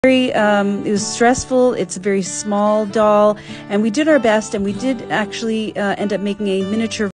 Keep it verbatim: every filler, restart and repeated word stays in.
Very, um, it was stressful. It's a very small doll, and we did our best, and we did actually uh, end up making a miniature